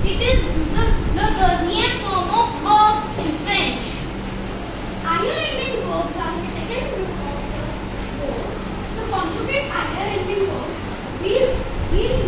It is the Gaussian form of verbs in French. Higher-ending verbs are the second group of the word. The conjugate higher-ending verbs will